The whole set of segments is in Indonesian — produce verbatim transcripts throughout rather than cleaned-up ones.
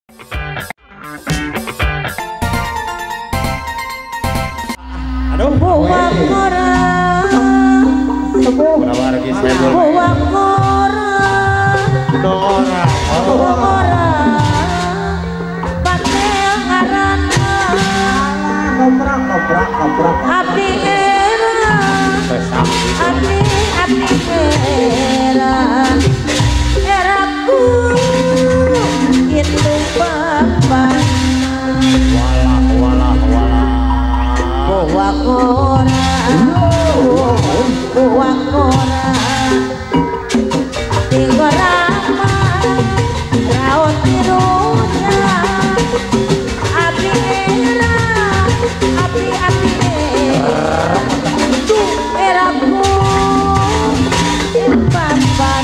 Aduh, buang orang, berapa lagi saya belum? buang orang, Orang, buang orang, pakai ngarana, Koprak, koprak, koprak. abdi era, abdi abdi era, eraku itu bapak. walah, walah, walah. Buang orang, buang orang, tiga rama, raut birunya, api era, api api era, eraku papan.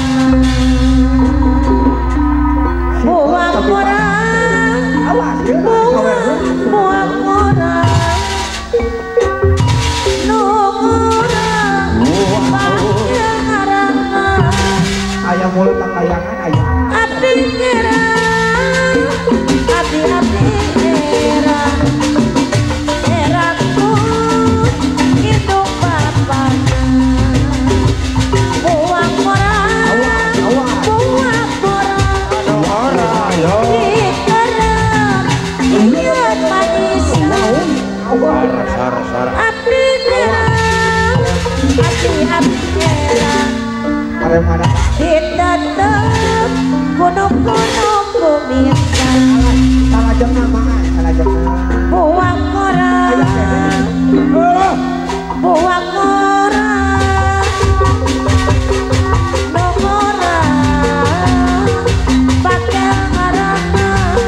Buang orang, buang, buang orang. Ayam mulut tak kayangan ayam. Api era, api api era, eraku hidup papanya. Buang orang, buang orang, dikerap, lihat manisnya. Sar, sar. Api era, api api era. Arem ada. Ditetep gunung-gunung kumisan Salah jam nama, salah jam nama. buang orang, buang orang, dong orang, pakai marana,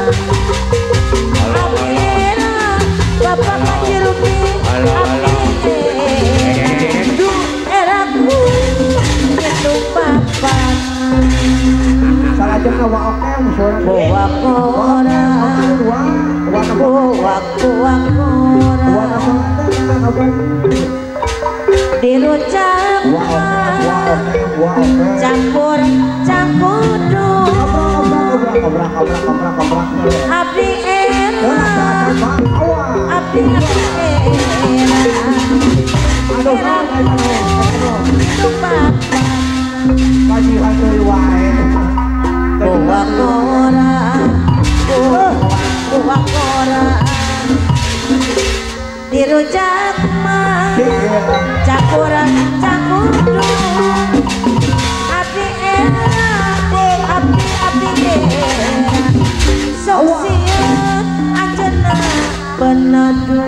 abdira, bapak majiruki, abdira, eraku, itu bapak. Salah jam nama oke musuhnya. Buang orang, Dua, dua nama. buang buang Dua nama. orang, Oke. dirujak Dua oke, dua oke, dua oke. campur cangkudu, Kobrak, kobrak, kobrak, kobrak, kobrak. abdi era, Awas. abdi abdi era, Aduh, era aduh. itu bapak. Kaji hasil wae. Buang orang, buang buang orang, dirujak mah. Campur cangkudu, abdi era, abdi abdi era, sok sieun anjeunna penadu.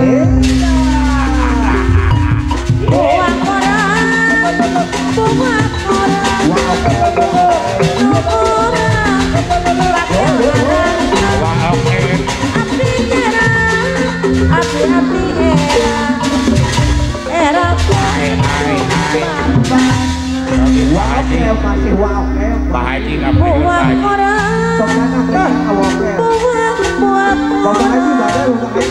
Buang orang, buang orang, buang orang, pakai orang, abdi era, abdi abdi era, era Oke, masih wa oke. Pak Haji nggak boleh Pak buang Haji. orang, Soalnya kan oke. buang buang Bapak Haji orang, badai untuk ini.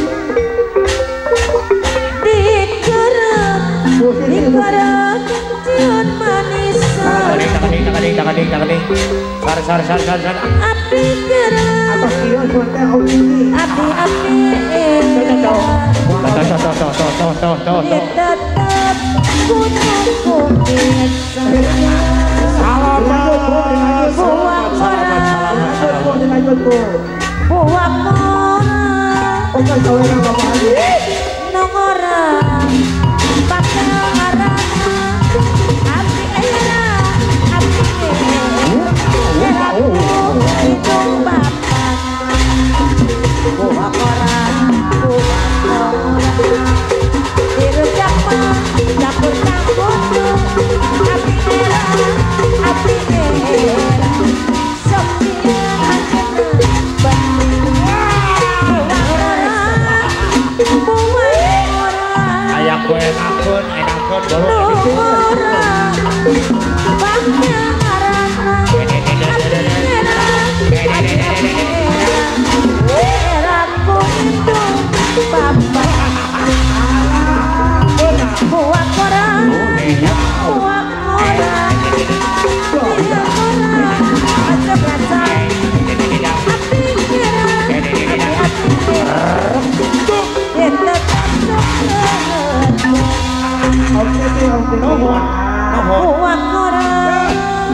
dikerep, dikerep, cium manisan, Tangan tangan tangan tangan tangan. Sar, sar, sar, sar, sar. api kerep, Atas kios suara audisi. api api era, Toh, toh, toh, toh, toh, toh, toh, toh. ditetep gunung kumisan. Lanjut, Bu, dilanjut, Bu. Buang orang, Dilanjut, Bu, dilanjut, Bu. buang orang, Oke, saudara Bapak Haji. nong orang, pakai marana, abdi era, abdi era, hidup bapak. Buang orang, buang orang, dirujak mah, campur campur, abdi era, abdi era, sok sieun anjeunna buang orang, buang orang. Ayah gue enakun, enakun dulu. Orang, pakai marana, abdi era, abdi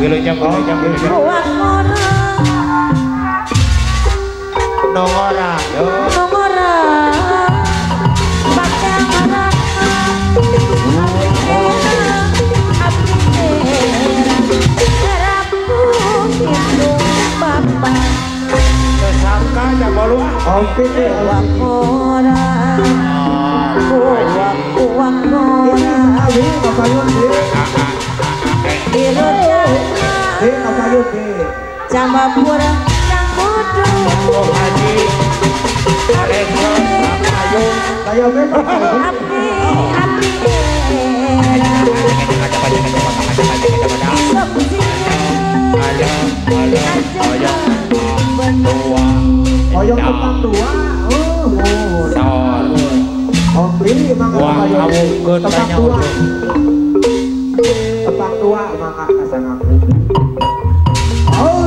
Wilujeng wilujeng wilujeng. Buang orang Nongora. Yo. orang pakai orang Sesangka jabolu. Oke deh. buang orang buang buang Ini orang abi kapayun deh. Irutnya Deh kapayun deh. Jambapura yang bodoh Oh haji. Alexon Ayu. Saya memang Api, api era Sebusinya Ayo ayo ayo. Tua. koyong tentang dua. Oh, mohon. Sor. Oke, mangga Wah, kapayun. awungkeun Tentang tanya dua. ujung. Tentang dua mangga kasang aku. Oh.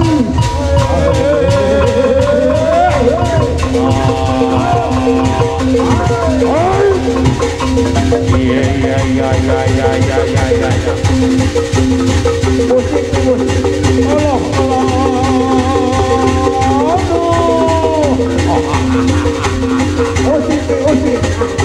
Iya iya iya iya iya iya iya iya. Musik musik. Allah Musik musik.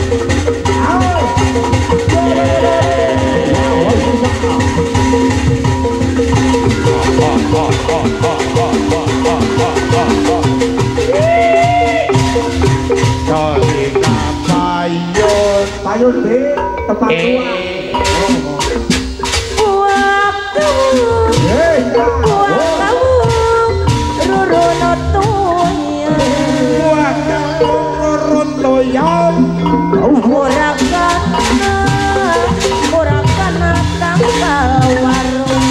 Payun deh, tempat dua. Buang kamu Hei, Buang kamu Ruruno tuya Murakana Murakana kang warung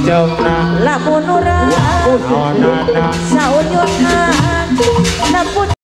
Lamun urang Naonana Sauyunan Napun